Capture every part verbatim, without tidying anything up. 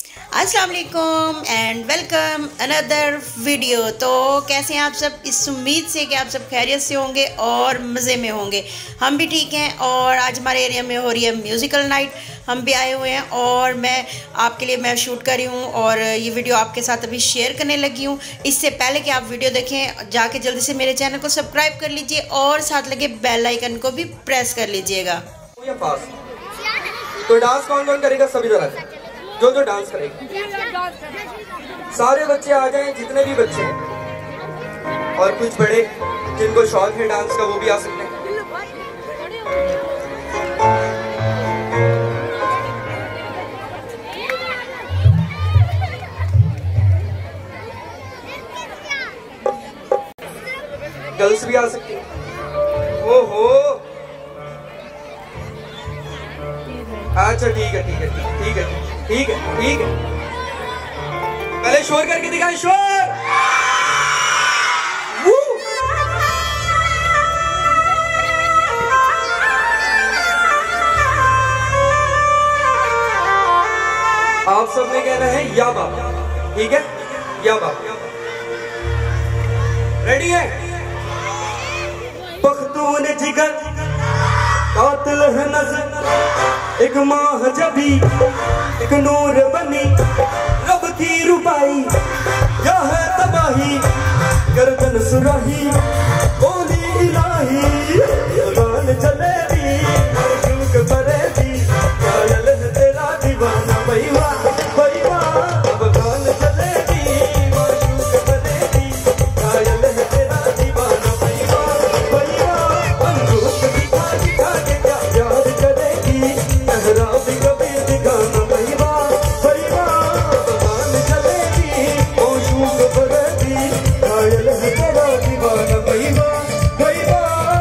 अस्सलाम वालेकुम and welcome another video. तो कैसे हैं आप सब? इस उम्मीद से कि आप सब खैरियत से होंगे और मज़े में होंगे। हम भी ठीक हैं और आज हमारे एरिया में हो रही है म्यूज़िकल नाइट। हम भी आए हुए हैं और मैं आपके लिए मैं शूट कर रही हूँ और ये वीडियो आपके साथ अभी शेयर करने लगी हूँ। इससे पहले कि आप वीडियो देखें जाके जल्दी से मेरे चैनल को सब्सक्राइब कर लीजिए और साथ लगे बेल आइकन को भी प्रेस कर लीजिएगा। तो डांस कौन कौन करेगा? सभी तरह जो जो डांस करेगा, सारे बच्चे आ जाएं, जितने भी बच्चे हैं, और कुछ बड़े जिनको शौक है डांस का वो भी आ सकते हैं। गर्ल्स भी आ सकती हैं। ओहो, अच्छा ठीक है ठीक है ठीक है ठीक है ठीक है पहले शोर करके दिखाएं, शोर। आप सबने कहना है या बाप, ठीक है? या बाप। रेडी है? पख्तून जिगर कातिल है नजर, एक माह जबी एक नूर बनी, रब की रुबाई या है तबाही, गर्दन सुराही बोली इलाही, गान चलेगी झुक पड़ेगी, कायल है तेरा दीवाना भैया भैया, अब गान चलेगी झुक पड़ेगी, कायल है तेरा दीवाना भैया भैया, बंदूक दिखा दिखा के क्या याद करेगी, सहरा भी कभी दिखाना भैया भैया, गान चलेगी झुक पड़ेगी, कायल है तेरा दीवाना भैया भैया।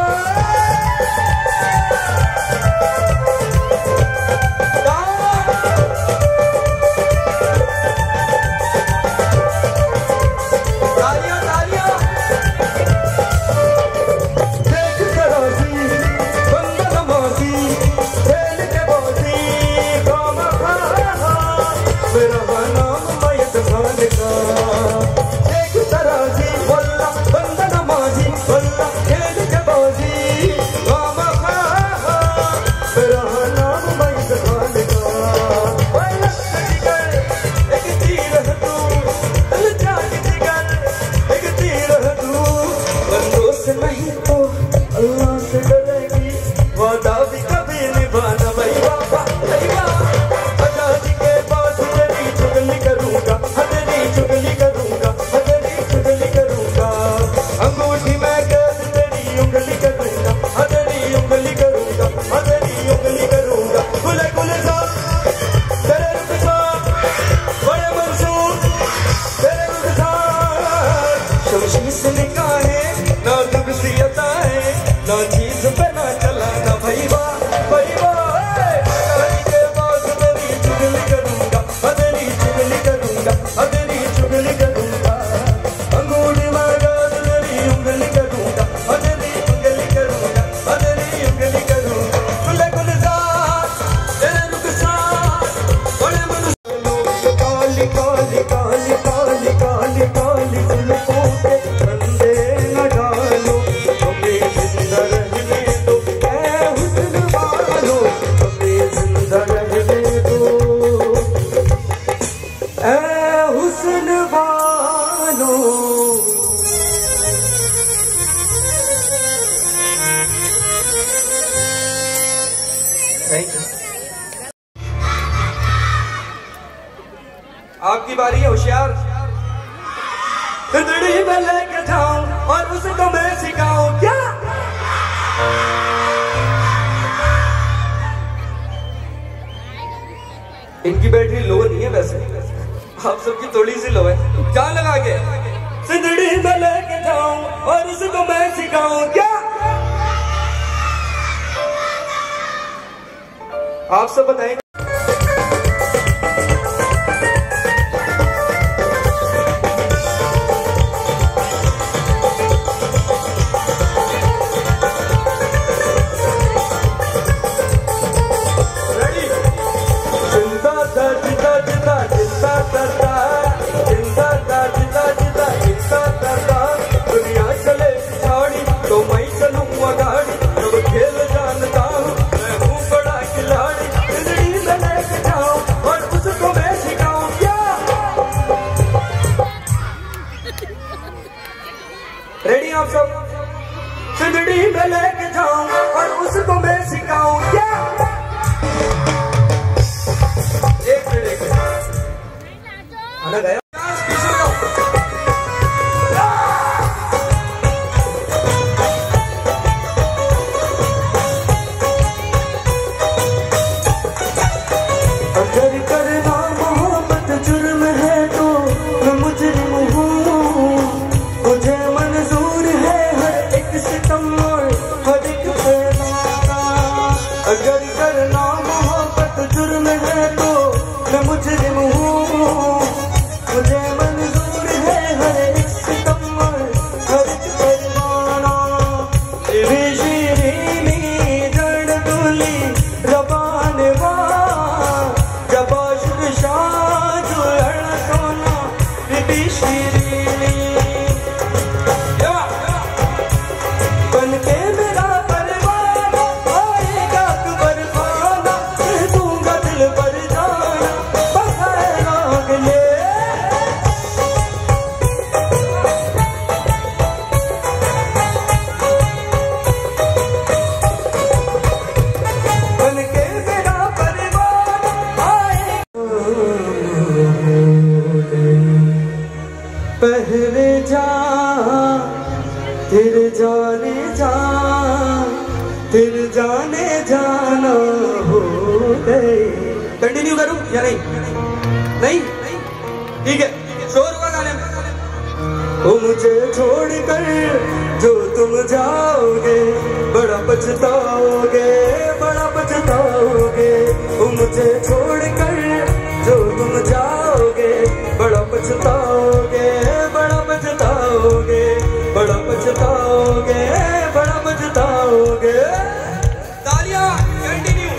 आपकी बारी है, होशियार। खिदड़ी में लेके जाऊं और उसको मैं सिखाऊं क्या? इनकी बैटरी लो नहीं है वैसे, आप सबकी थोड़ी सी लो है। जान लगा के सिंदड़ी में लेके जाऊं और उसको मैं सिखाऊं क्या? आप सब बताएं। जिंदा जिंदा जिंदा खाना गया अगर करना मोहब्बत जुर्म है तो मैं मुजरिम हूँ, मुझे मंजूर है हर एक सितम और हर एक पैमाना। अगर करना मोहब्बत जुर्म है तो मैं मुजरिम हूँ, मुझे मंजूर है हर एक सितम और हर एक पैमाना। तेरी शीरीनी जड़ डोली रबान पहले जा फिर जाने जा फिर जाने जाना हो गए। कंटिन्यू करूं या नहीं? नहीं ठीक है, शोर होगा गाने में। ओ मुझे छोड़कर जो तुम जाओगे बड़ा पछताओगे, बड़ा पछताओगे। ओ मुझे छोड़कर जो तुम जाओगे बड़ा पछताओगे, बड़ा पछताओगे, बड़ा पछताओगे, बड़ा पछताओगे। तालियां कंटिन्यू।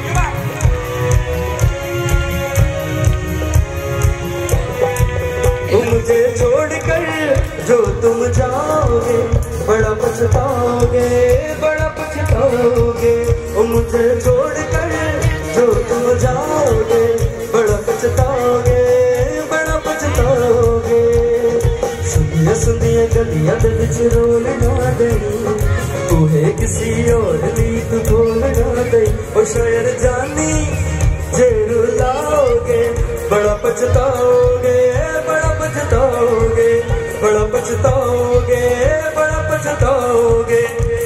मुझे छोड़कर जो तुम जाओगे बड़ा पछताओगे, बड़ा पछताओगे। मुझे छोड़कर जो तुम जाओगे बड़ा पछताओगे, बड़ा पछताओगे। सुनिया सुनिया गलियां दे विच रोल ना देनी, तू है किसी और दी तू बोल ना दे। ओ शायर जानी जे रुलाओगे बड़ा पछताओगे, बड़ा पछताओगे, बड़ा पछताओगे, बड़ा पछताओगे।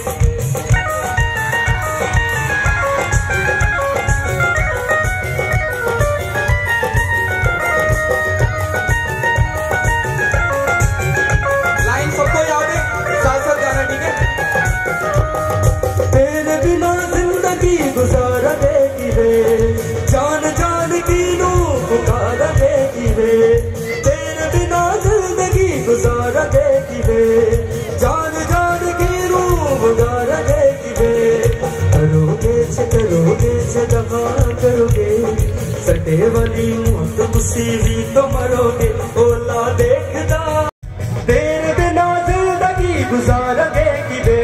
लाइन सबको याद है, साथ साथ गाना ठीक है। तेरे बिना जिंदगी गुजारा देगी रे, जान जान की नू पुकारा देगी रे। तेरे बिना जिंदगी गुजारा देगी रे, जान जान की नू पुकारा देगी रे। करोगे से करोगे से दफा करोगे, सटे वाली मौत तुसी भी तो मरोगे। ओला देखदा तेरे बिना जिंदगी गुजारा देगी रे।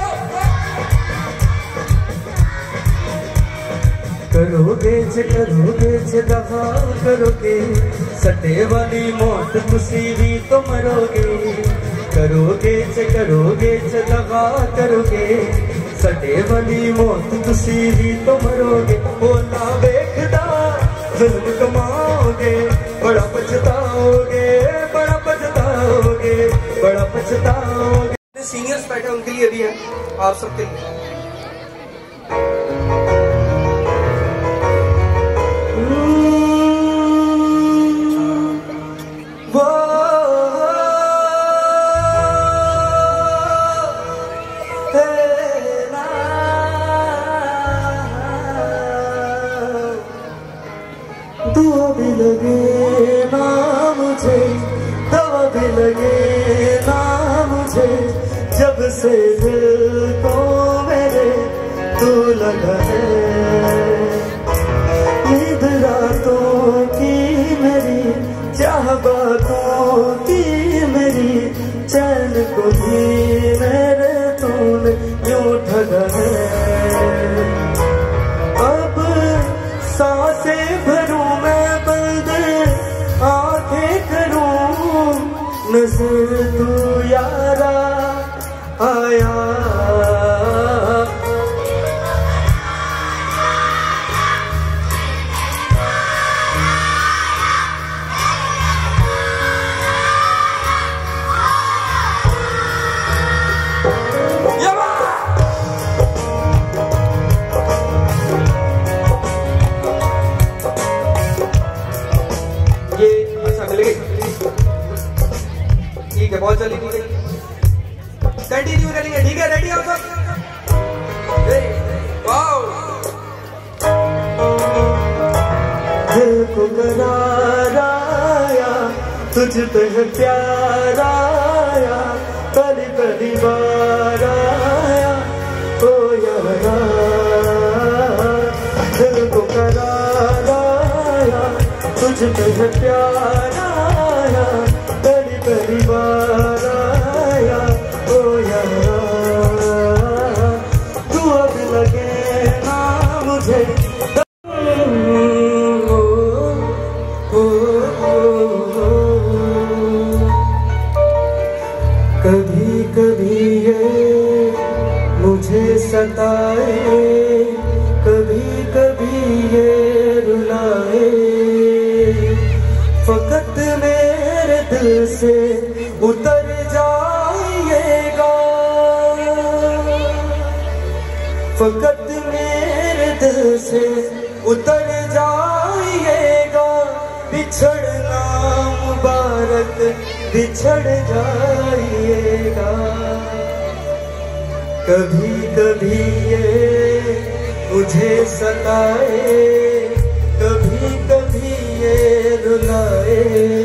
करोगे जे करोगे जे दफा करोगे, सटे वाली मौत तुसी भी तो मरोगे। करोगे जे करोगे जे दफा करोगे, सटे वाली मौत तुसी भी तो मरोगे। ओला देखदा जुल्म कमाओगे बड़ा पछताओगे, बड़ा पछताओगे, बड़ा पछताओगे। सीनियर्स बैठे उनके लिए भी है, आप सबके लिए। दुआ भी लगे ना मुझे, दवा भी लगे ना मुझे, जब से दिल को मेरे तू लगा है। नींद रातों की मेरी, चाह बातों की मेरी, चैन को भी मेरे तूने यूं ठगा है। अब सांसें भरूं मैं बंद, आंखें करूं नजर, तू यारा आया। मिल गई? ठीक है, बहुत जल्दी ठीक है, कंटिन्यू करेंगे। ठीक है, रेडी हो सब? वाओ, दिल को करार आया, तुझ पे है प्यार आया, पली पली बार आया, ओ यारा। दिल को करार आया, तुझ पे है प्यार आया, पली पली बार आया, ओ यारा। तू अब लगे ना मुझे, कभी कभी ये मुझे सताए, कभी कभी ये रुलाए, फकत मेरे दिल से उतर जाइएगा, फकत मेरे दिल से उतर जाइएगा, बिछड़ना मुबारक बिछड़ जाइएगा। कभी कभी ये मुझे सताए, कभी कभी ये रुलाए,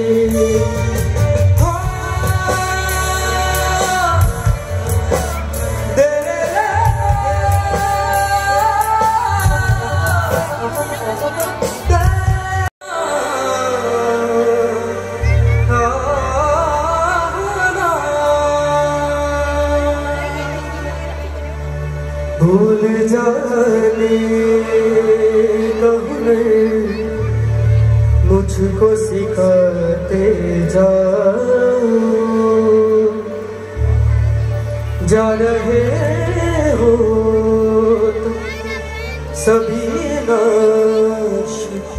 भूल जाने कहने मुझको सिखाते जाओ, जा रहे हो तुम सभी नाश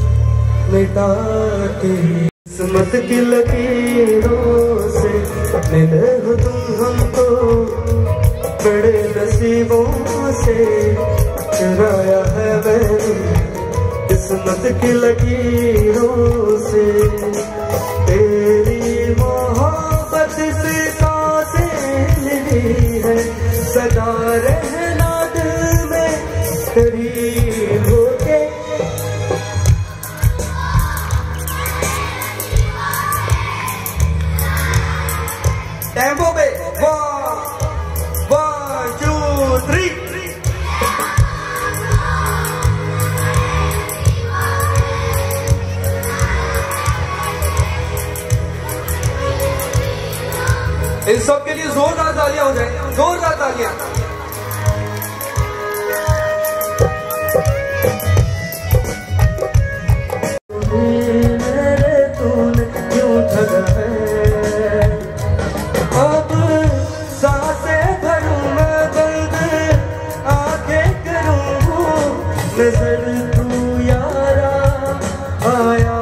मिटाते, किस्मत की लकीरों से मिले हो तुम हमको, बड़े नसीबों से चुराया है मैंने, किस्मत की लकीरों से तेरी मोहब्बत से सांसें ली है, सदा रहना दिल में करीब होके। टेम्पो पे वन टू थ्री। इन सब के लिए जोरदार तालियां हो जाए, जोरदार तालियां। मेरे तूने क्यों ठगा है, अब सांसें भरूं मैं बंद, आंखें करूं नजर तू यारा आया,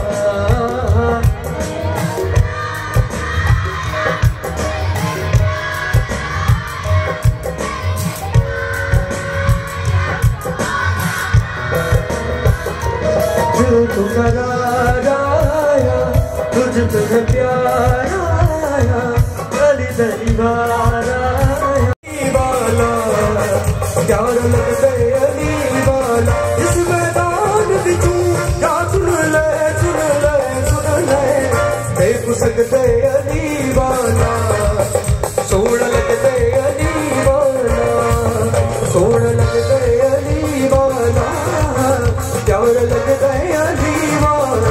दिल को करार आया, तुझ पे है प्यार आया, गली गली बार आया, वाला प्यार लगता है अली वाला, इस मैदान बिचू क्या सुन ले सुन ले सुन ले, देख सकते अली वाला, सोड़ लगते अली वाला, सोड़ लगते अली वाला, प्यार लगता है अली वाला।